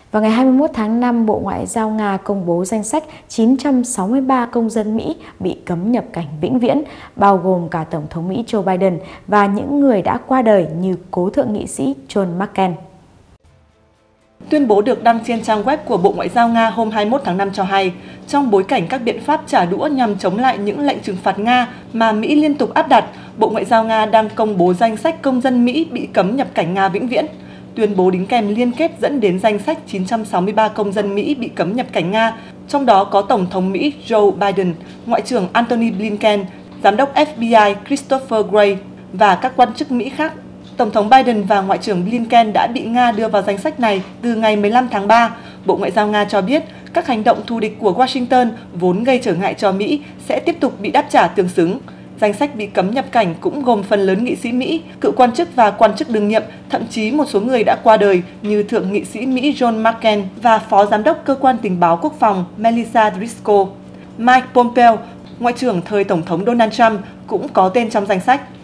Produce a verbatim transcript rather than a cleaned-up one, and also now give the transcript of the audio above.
Vào ngày hai mươi mốt tháng năm, Bộ Ngoại giao Nga công bố danh sách chín trăm sáu mươi ba công dân Mỹ bị cấm nhập cảnh vĩnh viễn, bao gồm cả Tổng thống Mỹ Joe Biden và những người đã qua đời như cố thượng nghị sĩ John McCain. Tuyên bố được đăng trên trang web của Bộ Ngoại giao Nga hôm hai mươi mốt tháng năm cho hay, trong bối cảnh các biện pháp trả đũa nhằm chống lại những lệnh trừng phạt Nga mà Mỹ liên tục áp đặt, Bộ Ngoại giao Nga đang công bố danh sách công dân Mỹ bị cấm nhập cảnh Nga vĩnh viễn. Tuyên bố đính kèm liên kết dẫn đến danh sách chín trăm sáu mươi ba công dân Mỹ bị cấm nhập cảnh Nga, trong đó có Tổng thống Mỹ Joe Biden, Ngoại trưởng Antony Blinken, Giám đốc F B I Christopher Wray và các quan chức Mỹ khác. Tổng thống Biden và Ngoại trưởng Blinken đã bị Nga đưa vào danh sách này từ ngày mười lăm tháng ba. Bộ Ngoại giao Nga cho biết các hành động thù địch của Washington vốn gây trở ngại cho Mỹ sẽ tiếp tục bị đáp trả tương xứng. Danh sách bị cấm nhập cảnh cũng gồm phần lớn nghị sĩ Mỹ, cựu quan chức và quan chức đương nhiệm, thậm chí một số người đã qua đời như Thượng nghị sĩ Mỹ John McCain và Phó Giám đốc Cơ quan Tình báo Quốc phòng Melissa Driscoll. Mike Pompeo, Ngoại trưởng thời Tổng thống Donald Trump, cũng có tên trong danh sách.